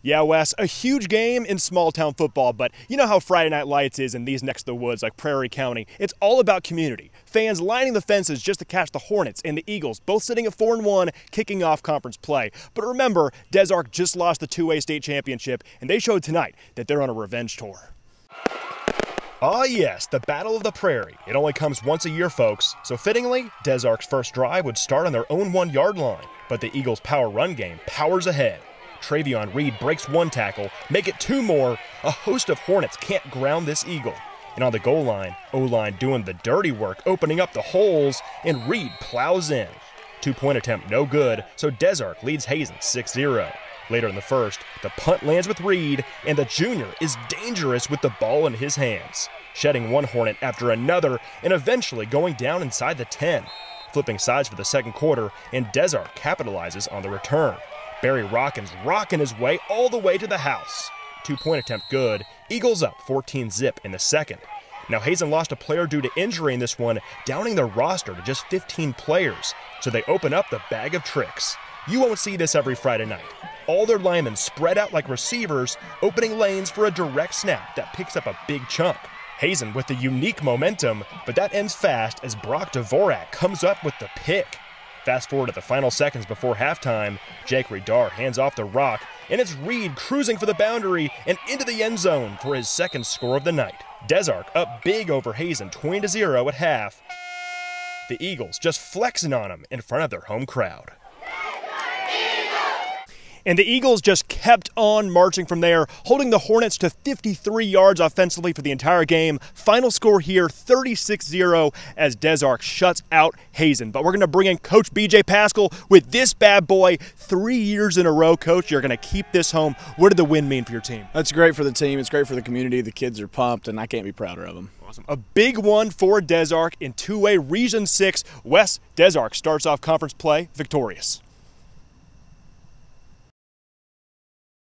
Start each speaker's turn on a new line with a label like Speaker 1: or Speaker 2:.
Speaker 1: Yeah, Wes, a huge game in small-town football, but you know how Friday Night Lights is in these next to the woods like Prairie County. It's all about community. Fans lining the fences just to catch the Hornets and the Eagles, both sitting at 4-1, kicking off conference play. But remember, Des Arc just lost the 2A state championship, and they showed tonight that they're on a revenge tour. Ah yes, the Battle of the Prairie. It only comes once a year, folks. So fittingly, Des Arc's first drive would start on their own 1-yard line. But the Eagles' power run game powers ahead. Travion Reed breaks one tackle, make it 2 more. A host of Hornets can't ground this Eagle. And on the goal line, O-line doing the dirty work, opening up the holes, and Reed plows in. 2-point attempt no good, so Des Arc leads Hazen 6-0. Later in the first, the punt lands with Reed, and the junior is dangerous with the ball in his hands, shedding one Hornet after another and eventually going down inside the 10. Flipping sides for the second quarter, and Des Arc capitalizes on the return. Barry Rockins rocking his way all the way to the house. 2-point attempt good. Eagles up 14-zip in the second. Now Hazen lost a player due to injury in this one, downing their roster to just 15 players. So they open up the bag of tricks. You won't see this every Friday night. All their linemen spread out like receivers, opening lanes for a direct snap that picks up a big chunk. Hazen with the unique momentum, but that ends fast as Brock Dvorak comes up with the pick. Fast forward to the final seconds before halftime, Jake Redar hands off the rock, and it's Reed cruising for the boundary and into the end zone for his second score of the night. Des Arc up big over Hazen 20-0 at half. The Eagles just flexing on them in front of their home crowd. And the Eagles just kept on marching from there, holding the Hornets to 53 yards offensively for the entire game. Final score here, 36-0, as Des Arc shuts out Hazen. But we're going to bring in Coach B.J. Pascal with this bad boy 3 years in a row. Coach, you're going to keep this home. What did the win mean for your team?
Speaker 2: That's great for the team. It's great for the community. The kids are pumped, and I can't be prouder of them.
Speaker 1: Awesome. A big one for Des Arc in 2A Region 6. West, Des Arc starts off conference play victorious.